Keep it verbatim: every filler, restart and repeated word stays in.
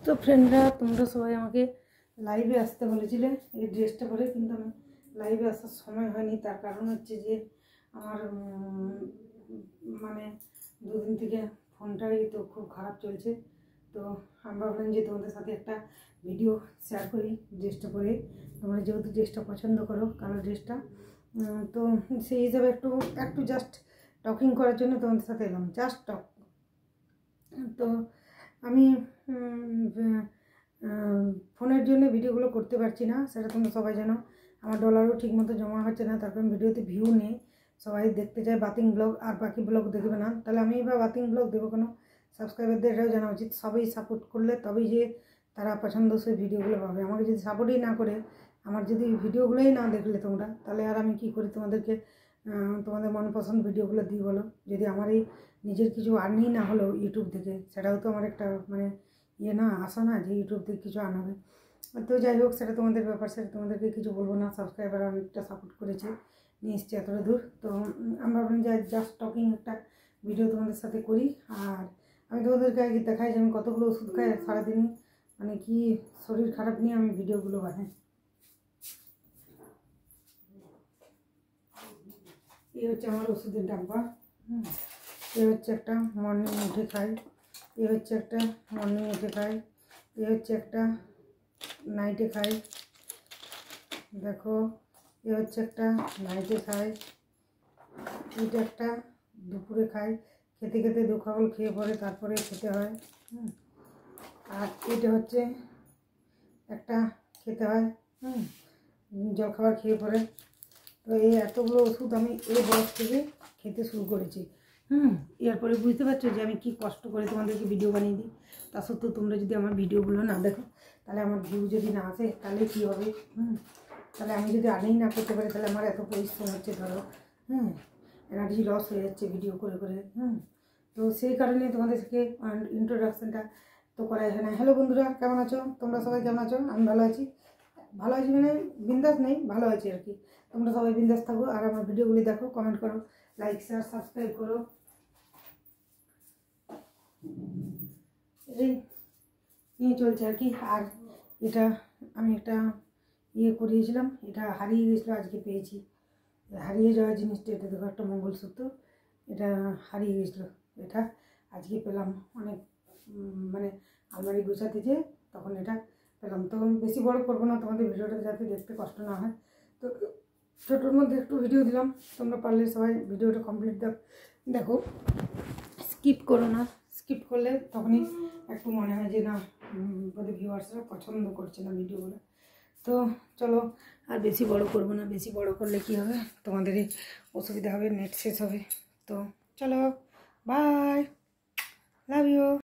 তো ফ্রেন্ডরা তোমরা সবাই আমাকে লাইভে আসতে বলেছিলে এই ড্রেসটা পরে, কিন্তু আমি লাইভে আসার সময় হয়নি। তার কারণ হচ্ছে যে আমার মানে দুদিন থেকে ফোনটাই তো খুব খারাপ চলছে। তো আমি ভাবলাম যে তোমাদের সাথে একটা ভিডিও শেয়ার করি ড্রেসটা পরে। তোমরা যেহেতু ড্রেসটা পছন্দ করো কালার ড্রেসটা, তো সেই হিসাবে একটু একটু জাস্ট টকিং করার জন্য তোমাদের সাথে এলাম, জাস্ট টক। তো আমি ফোনের জন্য ভিডিওগুলো করতে পারছি না, সেটা তোমরা সবাই জানো। আমার ডলারও ঠিক মতো জমা হচ্ছে না, তার কারণ ভিডিওতে ভিউ নেই। সবাই দেখতে চায় বাতিং ব্লগ, আর বাকি ব্লগ দেখবে না। তাহলে আমি এবার বাতিং ব্লগ দেবো কেন? সাবস্ক্রাইবারদের এটাও জানা উচিত। সবাই সাপোর্ট করলে তবেই যে তারা পছন্দসই ভিডিওগুলো পাবে। আমাকে যদি সাপোর্টই না করে, আমার যদি ভিডিওগুলোই না দেখলে তোমরা, তাহলে আর আমি কী করি তোমাদেরকে তোমাদের মনপসন্দ ভিডিওগুলো দিই বলো? যদি আমার এই নিজের কিছু আর্নিং না হলেও ইউটিউব থেকে, সেটাও তো আমার একটা মানে ইয়ে না, আশা না যে ইউটিউব থেকে কিছু আনা হবে। তো যাই হোক, সেটা তোমাদের ব্যাপার, সেটা তোমাদেরকে কিছু বলবো না। সাবস্ক্রাইবার অনেকটা সাপোর্ট করেছে, নিয়ে এসছি এতটা দূর। তো আমরা ভাবলাম যে জাস্ট টকিং একটা ভিডিও তোমাদের সাথে করি। আর আমি তোমাদেরকে আগে দেখাই যে আমি কতগুলো ওষুধ খাই সারাদিন, মানে কি শরীর খারাপ নিয়ে আমি ভিডিওগুলো বানাই। এই হচ্ছে আমার ওষুধের ডাব্বা। হুম, এ হচ্ছে একটা মর্নিং উঠে খাই, এ হচ্ছে একটা মর্নিং উঠে খাই, এ হচ্ছে একটা নাইটে খাই, দেখো এ হচ্ছে একটা নাইটে খাই, এটা একটা দুপুরে খাই। খেতে খেতে দু খাবল খেয়ে পরে তারপরে খেতে হয়। হুম, আর এটা হচ্ছে একটা খেতে হয় হুম জলখাবার খেয়ে পরে। তো এই এতগুলো ওষুধ আমি এই বয়স থেকে খেতে শুরু করেছি। হুম এরপরে বুঝতে পারছো যে আমি কি কষ্ট করে তোমাদেরকে ভিডিও বানিয়ে দিই। তা সত্ত্বেও তোমরা যদি আমার ভিডিওগুলো না দেখো, তাহলে আমার ভিউ যদি না আসে, তাহলে কী হবে? হুম তাহলে আমি যদি আর্নিং না করতে পারি, তাহলে আমার এত পরিশ্রম হচ্ছে, ধরো হুম এনার্জি লস হয়ে যাচ্ছে ভিডিও করে করে। হুম তো সেই কারণে তোমাদেরকে ইন্ট্রোডাকশানটা তো করা হয় না। হ্যালো বন্ধুরা, কেমন আছো তোমরা? সবাই কেমন আছো? আমি ভালো আছি। ভালো আছি মানে বিন্দাস নেই, ভালো আছি আর কি। তোমরা সবাই বিন্দাস থাকো, আর আমার ভিডিওগুলি দেখো, কমেন্ট করো, লাইক শেয়ার সাবস্ক্রাইব করো। এই নিয়ে চলছে আর কি। আর এটা আমি একটা ইয়ে করিয়েছিলাম, এটা হারিয়ে গেছিলো, আজকে পেয়েছি। হারিয়ে যাওয়া জিনিসটা এটা দেখো, একটা মঙ্গলসূত্র, এটা হারিয়ে গেছিলো, এটা আজকে পেলাম। অনেক মানে আলমারি গুছাতে যে তখন এটা পেলাম। তো বেশি বড় করবো না, তোমাদের ভিডিওটা যাতে দেখতে কষ্ট না হয়, তো ছোটোর মধ্যে একটু ভিডিও দিলাম। তোমরা পারলে সবাই ভিডিওটা কমপ্লিট দেখো, স্কিপ করো না। স্কিপ করলে তখনই একটু মনে হয় যে না, বোধহয় ভিউয়ার্সরা পছন্দ করছে না ভিডিওগুলো। তো চলো, আর বেশি বড় করব না। বেশি বড় করলে কি হবে, তোমাদেরই অসুবিধা হবে, নেট শেষ হবে। তো চলো, বাই, লাভ ইউ।